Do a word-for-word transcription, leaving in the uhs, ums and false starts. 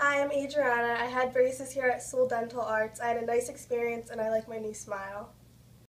Hi, I'm Adriana. I had braces here at Sewell Dental Arts. I had a nice experience and I like my new smile.